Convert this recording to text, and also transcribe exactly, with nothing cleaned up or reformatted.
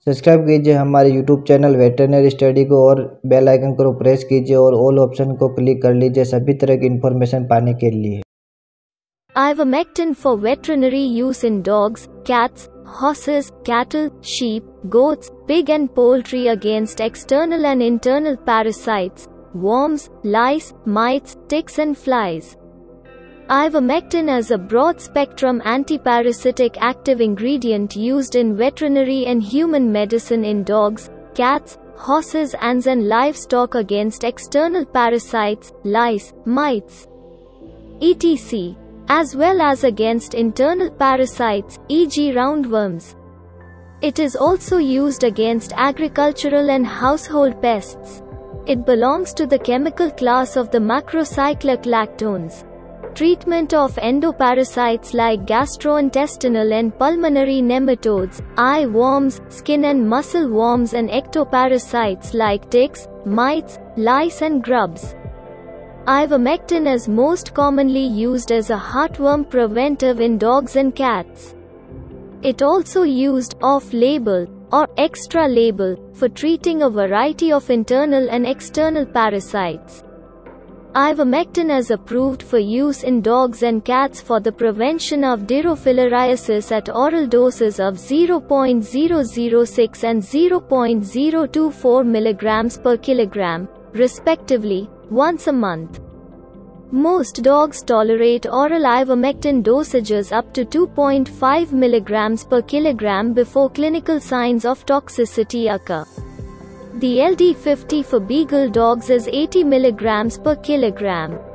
Subscribe कीजिए हमारे YouTube channel veterinary study को और बेल आइकन को प्रेस कीजिए और ऑल ऑप्शन को क्लिक कर लीजिए सभी तरह की इन्फॉर्मेशन पाने के लिए। Ivermectin for veterinary use in dogs, cats, horses, cattle, sheep, goats, pig and poultry against external and internal parasites, worms, lice, mites, ticks and flies. Ivermectin is a broad-spectrum antiparasitic active ingredient used in veterinary and human medicine in dogs, cats, horses and livestock against external parasites, lice, mites, et cetera, as well as against internal parasites, for example roundworms. It is also used against agricultural and household pests. It belongs to the chemical class of the macrocyclic lactones. Treatment of endoparasites like gastrointestinal and pulmonary nematodes, eye worms, skin and muscle worms and ectoparasites like ticks, mites, lice and grubs. Ivermectin is most commonly used as a heartworm preventive in dogs and cats. It also used off-label or extra-label for treating a variety of internal and external parasites. Ivermectin is approved for use in dogs and cats for the prevention of dirophilariasis at oral doses of zero point zero zero six and zero point zero two four milligrams per kilogram, respectively, once a month. Most dogs tolerate oral ivermectin dosages up to two point five milligrams per kilogram before clinical signs of toxicity occur. The L D fifty for beagle dogs is eighty milligrams per kilogram.